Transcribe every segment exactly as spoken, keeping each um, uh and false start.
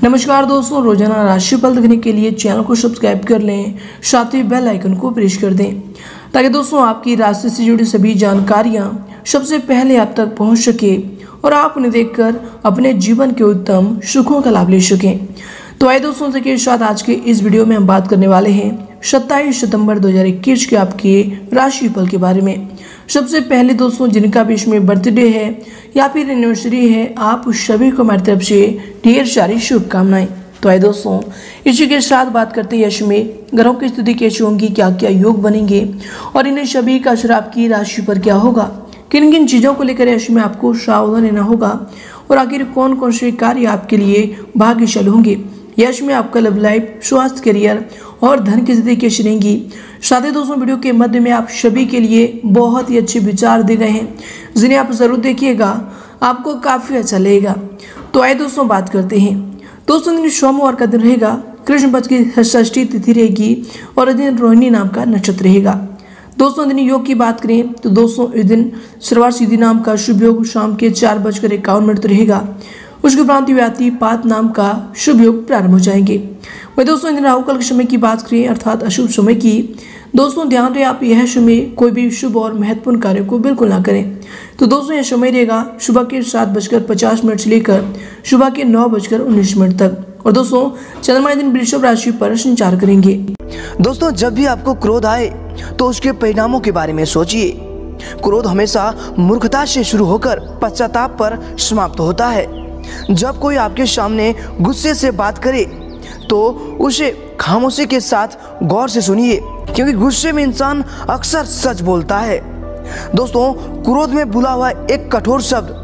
नमस्कार दोस्तों, रोजाना राशिफल देखने के लिए चैनल को सब्सक्राइब कर लें, साथ ही बेल आइकन को प्रेस कर दें ताकि दोस्तों आपकी राशि से जुड़ी सभी जानकारियां सबसे पहले आप तक पहुंच सके और आप उन्हें देखकर अपने जीवन के उत्तम सुखों का लाभ ले सकें। तो आइए दोस्तों के साथ आज के इस वीडियो में हम बात करने वाले हैं सत्ताईस सितंबर दो हज़ार इक्कीस के आपके राशिफल के बारे में। सबसे पहले दोस्तों जिनका भी इसमें बर्थडे है या फिर एनिवर्सरी है, आप सभी को हमारी तरफ से ढेर सारी शुभकामनाएं। तो आइए दोस्तों इसी के साथ बात करते हैं यश में ग्रहों की स्थिति कैसी होंगी, क्या क्या योग बनेंगे और इन्हें सभी का असर आपकी राशि पर क्या होगा, किन किन चीज़ों को लेकर यश में आपको सावधान रहना होगा और आखिर कौन कौन से कार्य आपके लिए भाग्यशाली होंगे। यश में आपका लव लाइफ, स्वास्थ्य, करियर और धन की स्थिति कैसी रहेंगी। साथ ही दोस्तों वीडियो के मध्य में आप सभी के लिए बहुत ही अच्छे विचार दे गए हैं जिन्हें आप जरूर देखिएगा, आपको काफ़ी अच्छा लगेगा। तो आइए दोस्तों बात करते हैं। दोस्तों दिन सोमवार का दिन रहेगा, कृष्ण पक्ष की षष्ठी तिथि रहेगी और इस दिन रोहिणी नाम का नक्षत्र रहेगा। दोस्तों दिन योग की बात करें तो दोस्तों इस दिन सर्वार्थ सिद्धि नाम का शुभ योग शाम के चार बजकर इक्यावन मिनट रहेगा। उसके उपरांत व्याति पात नाम का शुभ योग प्रारंभ हो जाएंगे। वही दोस्तों इन राहु काल के समय की बात करें अर्थात अशुभ समय की, दोस्तों ध्यान रहे आप यह समय कोई भी शुभ और महत्वपूर्ण कार्य को बिल्कुल ना करें। तो दोस्तों यह समय रहेगा सुबह के सात बजकर पचास मिनट से लेकर सुबह के नौ बजकर उन्नीस मिनट तक। और दोस्तों चंद्रमा दिन वृषभ राशि पर संचार करेंगे। दोस्तों जब भी आपको क्रोध आए तो उसके परिणामों के बारे में सोचिए। क्रोध हमेशा मूर्खता से शुरू होकर पश्चाताप पर समाप्त होता है। जब कोई आपके सामने गुस्से से बात करे तो उसे खामोशी के साथ गौर से सुनिए, क्योंकि गुस्से में इंसान अक्सर सच बोलता है। दोस्तों क्रोध में बोला हुआ एक कठोर शब्द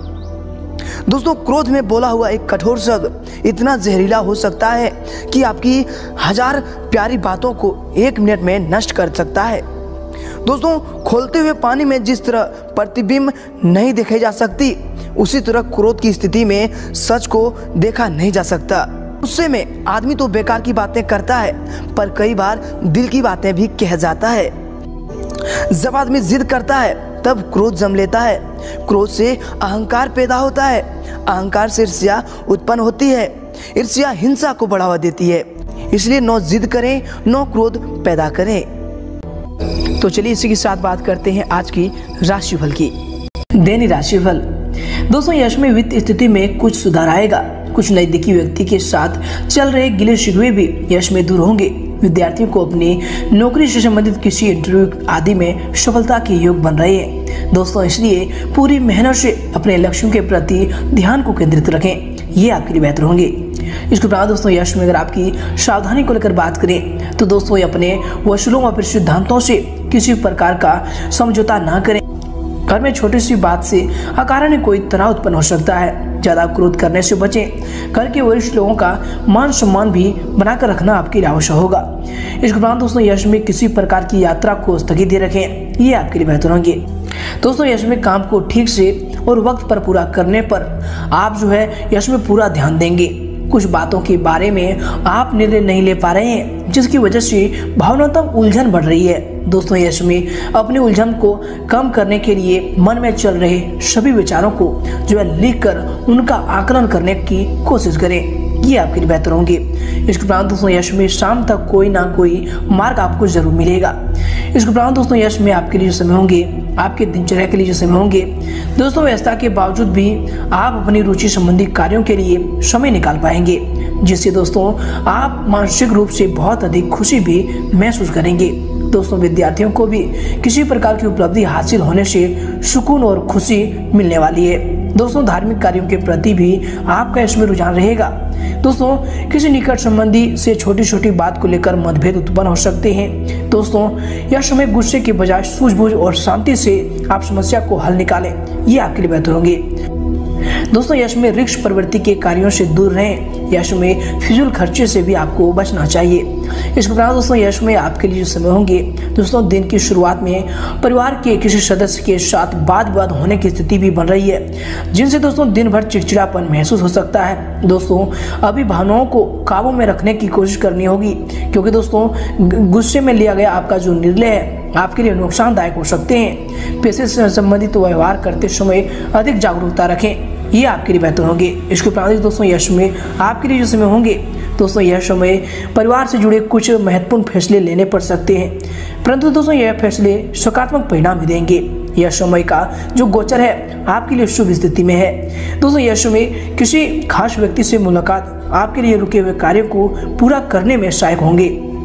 दोस्तों क्रोध में बोला हुआ एक कठोर शब्द इतना जहरीला हो सकता है कि आपकी हजार प्यारी बातों को एक मिनट में नष्ट कर सकता है। दोस्तों खोलते हुए पानी में जिस तरह प्रतिबिंब नहीं देखे जा सकती, उसी तरह क्रोध की स्थिति में सच को देखा नहीं जा सकता। गुस्से में आदमी तो बेकार की बातें करता है, पर कई बार दिल की बातें भी कह जाता है। जब आदमी जिद करता है तब क्रोध जम लेता है। क्रोध से अहंकार पैदा होता है, अहंकार से ईर्ष्या उत्पन्न होती है, ईर्ष्या हिंसा को बढ़ावा देती है। इसलिए न जिद करें न क्रोध पैदा करें। तो चलिए इसी के साथ बात करते हैं आज की राशिफल की। दैनिक राशिफल। दोस्तों यश में वित्त स्थिति में कुछ सुधार आएगा। कुछ नजदीकी व्यक्ति के साथ चल रहे गिले शिकवे भी यश में दूर होंगे। विद्यार्थियों को अपनी नौकरी से संबंधित किसी इंटरव्यू आदि में सफलता के योग बन रहे हैं। दोस्तों इसलिए पूरी मेहनत से अपने लक्ष्यों के प्रति ध्यान को केंद्रित रखें, ये आपके लिए बेहतर होंगे। इसके उपरांत दोस्तों यश में अगर आपकी सावधानी को लेकर बात करें तो दोस्तों ये अपने वसूलों और सिद्धांतों से किसी प्रकार का समझौता ना करें। घर में छोटी सी बात से अकारण कोई तनाव उत्पन्न हो सकता है। ज्यादा क्रोध करने से बचें। घर के वरिष्ठ लोगों का मान सम्मान भी बनाकर रखना आपके लिए आवश्यक होगा। इसके उपरांत दोस्तों यश में किसी प्रकार की यात्रा को स्थगित रखें, ये आपके लिए बेहतर होंगे। दोस्तों यश में काम को ठीक से और वक्त पर पूरा करने पर आप जो है यश में पूरा ध्यान देंगे। कुछ बातों के बारे में आप निर्णय नहीं ले पा रहे हैं, जिसकी वजह से भावनात्मक उलझन बढ़ रही है। दोस्तों यश में अपनी उलझन को कम करने के लिए मन में चल रहे सभी विचारों को जो है लिख कर उनका आकलन करने की कोशिश करें, ये आपके लिए बेहतर होंगे। इसके उपरांत दोस्तों यश में शाम तक कोई ना कोई मार्ग आपको जरूर मिलेगा। इसके उपरांत दोस्तों यश में आपके लिए जो समय होंगे, आपके दिनचर्या के लिए जो समय होंगे, दोस्तों व्यस्तता के बावजूद भी आप अपनी रुचि संबंधी कार्यों के लिए समय निकाल पाएंगे, जिससे दोस्तों आप मानसिक रूप से बहुत अधिक खुशी भी महसूस करेंगे। दोस्तों विद्यार्थियों को भी किसी प्रकार की उपलब्धि हासिल होने से सुकून और खुशी मिलने वाली है। दोस्तों धार्मिक कार्यों के प्रति भी आपका इसमें रुझान रहेगा। दोस्तों किसी निकट संबंधी से छोटी छोटी बात को लेकर मतभेद उत्पन्न हो सकते हैं। दोस्तों यह समय गुस्से के बजाय सूझबूझ और शांति से आप समस्या को हल निकालें, ये आपके लिए बेहतर होंगे। दोस्तों यश में रिक्श प्रवृत्ति के कार्यों से दूर रहें। यश में फिजूल खर्चे से भी आपको बचना चाहिए। इसके उपरांत दोस्तों यश में आपके लिए जो समय होंगे, दोस्तों दिन की शुरुआत में परिवार के किसी सदस्य के साथ वाद विवाद होने की स्थिति भी बन रही है, जिनसे दोस्तों दिन भर चिड़चिड़ापन महसूस हो सकता है। दोस्तों अभी भावनाओं को काबू में रखने की कोशिश करनी होगी, क्योंकि दोस्तों गुस्से में लिया गया आपका जो निर्णय है आपके लिए नुकसानदायक हो सकते हैं। पैसे से संबंधित व्यवहार करते समय अधिक जागरूकता रखें, ये आपके लिए बेहतर होंगे। इसके उपरांत दोस्तों यश में आपके लिए जो समय होंगे दोस्तों यह समय परिवार से जुड़े कुछ महत्वपूर्ण फैसले लेने पड़ सकते हैं, परंतु दोस्तों यह फैसले सकारात्मक परिणाम भी देंगे। यह समय का जो गोचर है आपके लिए शुभ स्थिति में है। दोस्तों यह समय किसी खास व्यक्ति से मुलाकात आपके लिए रुके हुए कार्य को पूरा करने में सहायक होंगे।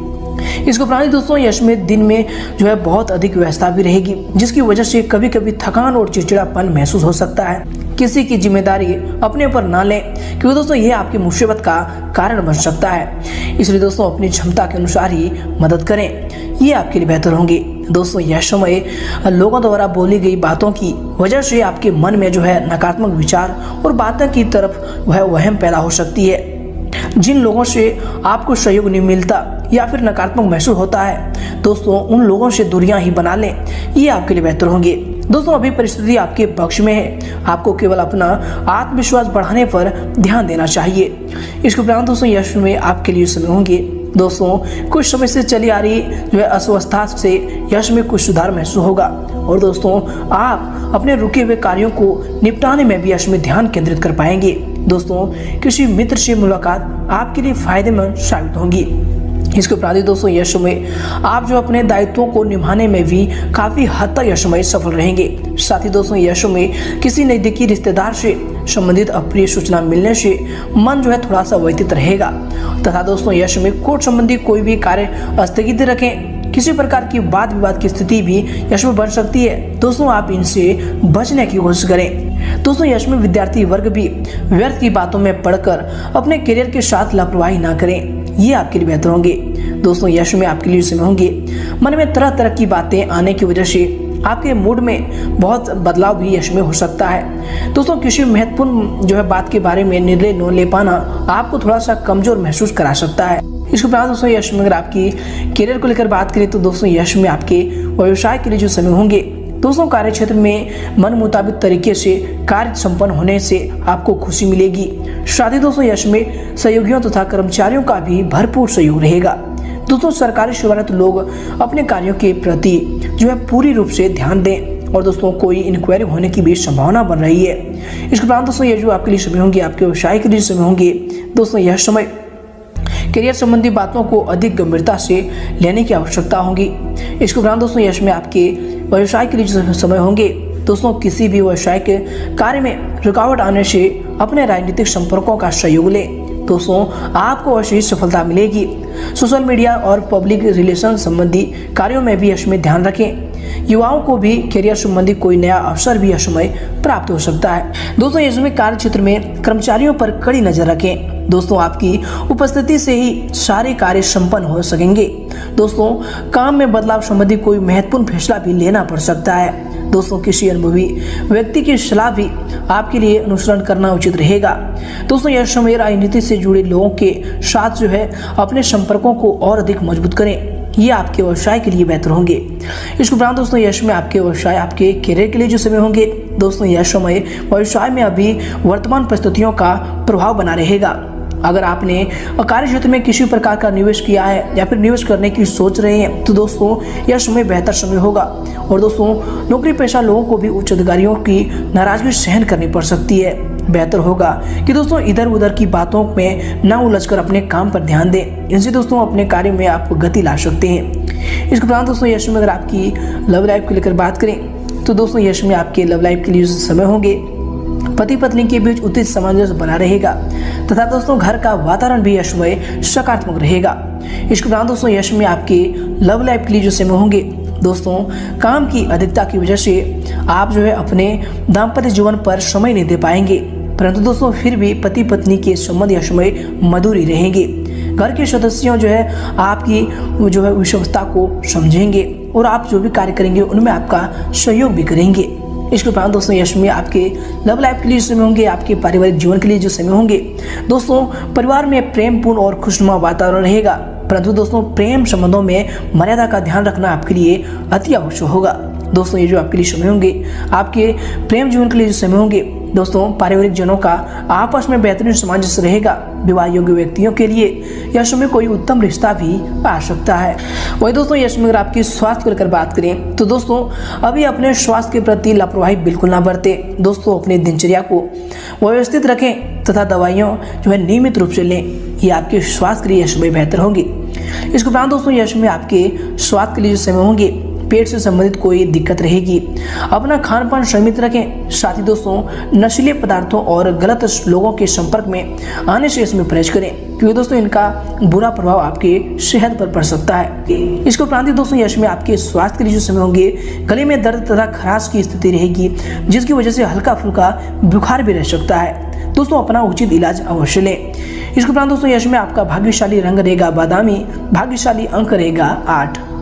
इसको उपरांत दोस्तों यश में दिन में जो है बहुत अधिक व्यस्तता भी रहेगी, जिसकी वजह से कभी कभी थकान और चिड़चिड़ापन महसूस हो सकता है। किसी की जिम्मेदारी अपने ऊपर ना लें, क्योंकि दोस्तों ये आपकी मुसीबत का कारण बन सकता है। इसलिए दोस्तों अपनी क्षमता के अनुसार ही मदद करें, ये आपके लिए बेहतर होंगे। दोस्तों यह समय लोगों द्वारा बोली गई बातों की वजह से आपके मन में जो है नकारात्मक विचार और बातों की तरफ वह वहम पैदा हो सकती है। जिन लोगों से आपको सहयोग नहीं मिलता या फिर नकारात्मक महसूस होता है दोस्तों उन लोगों से दूरियां ही बना लें, ये आपके लिए बेहतर होंगे। दोस्तों अभी परिस्थिति आपके पक्ष में है, आपको केवल अपना आत्मविश्वास बढ़ाने पर ध्यान देना चाहिए। इसके उपरांत दोस्तों यश में आपके लिए समय होंगे दोस्तों कुछ समय से चली आ रही जो है अस्वस्थता से यश में कुछ सुधार महसूस होगा, और दोस्तों आप अपने रुके हुए कार्यों को निपटाने में भी यश में ध्यान केंद्रित कर पाएंगे। दोस्तों किसी मित्र से मुलाकात आपके लिए फायदेमंद साबित होंगी। इसके उपरांत दोस्तों यश में आप जो अपने दायित्वों को निभाने में भी काफी हद तक यश में सफल रहेंगे। साथ ही दोस्तों यश में किसी नजदीकी रिश्तेदार से संबंधित अप्रिय सूचना मिलने से मन जो है थोड़ा सा व्यथित रहेगा, तथा दोस्तों यश में कोर्ट संबंधी कोई भी कार्य स्थगित रखें। किसी प्रकार की वाद विवाद की स्थिति भी यश में बन सकती है, दोस्तों आप इनसे बचने की कोशिश करें। दोस्तों यश में विद्यार्थी वर्ग भी व्यर्थ की बातों में पढ़कर अपने करियर के साथ लापरवाही ना करें, ये आपके लिए बेहतर होंगे। दोस्तों यश में आपके लिए समय होंगे मन में तरह तरह की बातें आने की वजह से आपके मूड में बहुत बदलाव भी यश में हो सकता है। दोस्तों किसी महत्वपूर्ण जो है बात के बारे में निर्णय न ले पाना आपको थोड़ा सा कमजोर महसूस करा सकता है। इसके बाद दोस्तों यश में अगर आपकी करियर को लेकर बात करें तो दोस्तों यश में आपके व्यवसाय के लिए जो समय होंगे दोस्तों कार्य क्षेत्र में मन मुताबिक तरीके से कार्य संपन्न होने से आपको खुशी मिलेगी। साथ ही दोस्तों यश में सहयोगियों तथा कर्मचारियों का भी भरपूर सहयोग रहेगा। दोस्तों सरकारी सेवारत लोग अपने कार्यों के प्रति जो है पूरी रूप से ध्यान दें, और दोस्तों कोई इंक्वायरी होने की भी संभावना बन रही है। इसके उपरांत दोस्तों ये जो आपके लिए समय होंगे आपके व्यवसाय के लिए समय होंगे दोस्तों यह समय करियर संबंधी बातों को अधिक गंभीरता से लेने की आवश्यकता होगी। इसके उपरांत दोस्तों यश में आपके व्यवसाय के लिए जो समय होंगे दोस्तों किसी भी व्यवसाय के कार्य में रुकावट आने से अपने राजनीतिक संपर्कों का सहयोग लें, दोस्तों आपको अवश्य सफलता मिलेगी। सोशल मीडिया और पब्लिक रिलेशन संबंधी कार्यों में भी यश में ध्यान रखें। युवाओं को भी करियर संबंधी कोई नया अवसर भी यश में प्राप्त हो सकता है। दोस्तों यश में कार्य क्षेत्र में कर्मचारियों पर कड़ी नजर रखें, दोस्तों आपकी उपस्थिति से ही सारे कार्य संपन्न हो सकेंगे। दोस्तों काम में बदलाव संबंधी कोई महत्वपूर्ण फैसला भी लेना पड़ सकता है। दोस्तों किसी अनुभवी व्यक्ति की सलाह भी आपके लिए अनुसरण करना उचित रहेगा। दोस्तों यह समय राजनीति से जुड़े लोगों के साथ जो है अपने संपर्कों को और अधिक मजबूत करें, ये आपके व्यवसाय के लिए बेहतर होंगे। इसके उपरांत दोस्तों यश में आपके व्यवसाय आपके करियर के लिए जो समय होंगे दोस्तों यह समय व्यवसाय में अभी वर्तमान परिस्थितियों का प्रभाव बना रहेगा। अगर आपने कार्य क्षेत्र में किसी प्रकार का निवेश किया है या फिर निवेश करने की सोच रहे हैं तो दोस्तों यह समय बेहतर समय होगा। और दोस्तों नौकरी पेशा लोगों को भी उच्च अधिकारियों की नाराजगी सहन करनी पड़ सकती है। बेहतर होगा कि दोस्तों इधर उधर की बातों में न उलझकर अपने काम पर ध्यान दें, इनसे दोस्तों अपने कार्य में आप गति ला सकते हैं। इसके उपरांत दोस्तों यश में अगर आपकी लव लाइफ को लेकर बात करें तो दोस्तों यश में आपके लव लाइफ के लिए समय होंगे पति पत्नी के बीच उचित सामंजस्य बना रहेगा, तथा दोस्तों घर का वातावरण भी यश में सकारात्मक रहेगा। इसके उपरांत दोस्तों यश में आपके लव लाइफ के लिए जो समय होंगे दोस्तों काम की अधिकता की वजह से आप जो है अपने दाम्पत्य जीवन पर समय नहीं दे पाएंगे, परंतु दोस्तों फिर भी पति पत्नी के संबंध यश में मधुरी रहेंगे। घर के सदस्यों जो है आपकी जो है विषमता को समझेंगे और आप जो भी कार्य करेंगे उनमें आपका सहयोग भी करेंगे। इसके उपरांत दोस्तों यश में आपके लव लाइफ के लिए समय होंगे आपके पारिवारिक जीवन के लिए जो समय होंगे दोस्तों परिवार में प्रेमपूर्ण और खुशनुमा वातावरण रहेगा, परंतु दोस्तों प्रेम संबंधों में मर्यादा का ध्यान रखना आपके लिए अति आवश्यक होगा। दोस्तों ये जो आपके लिए समय होंगे आपके प्रेम जीवन के लिए जो समय होंगे दोस्तों पारिवारिक जनों का आपस में बेहतरीन सामंजस्य रहेगा। विवाह योग्य व्यक्तियों के लिए यश में कोई उत्तम रिश्ता भी आ सकता है। वही दोस्तों यश में अगर आपकी स्वास्थ्य को लेकर बात करें तो दोस्तों अभी अपने स्वास्थ्य के प्रति लापरवाही बिल्कुल ना बरतें। दोस्तों अपनी दिनचर्या को व्यवस्थित रखें तथा दवाइयाँ जो है नियमित रूप से लें। ये आपके स्वास्थ्य के लिए यश में बेहतर होंगी। इसके उपरांत दोस्तों यश में आपके स्वास्थ्य के लिए जो समय होंगे पेट से संबंधित कोई दिक्कत रहेगी। अपना खान पान संयमित रखें। साथ ही दोस्तों नशीले पदार्थों और गलत लोगों के संपर्क में आने से इसमें परहेज करें, क्योंकि दोस्तों इनका बुरा प्रभाव आपके सेहत पर पड़ सकता है। इसके उपरांत दोस्तों यश में आपके स्वास्थ्य के लिए जो समय होंगे गले में दर्द तथा खराश की स्थिति रहेगी, जिसकी वजह से हल्का फुल्का बुखार भी रह सकता है। दोस्तों अपना उचित इलाज अवश्य लें। इसके उपरांत दोस्तों यश में आपका भाग्यशाली रंग रहेगा बादामी, भाग्यशाली अंक रहेगा आठ।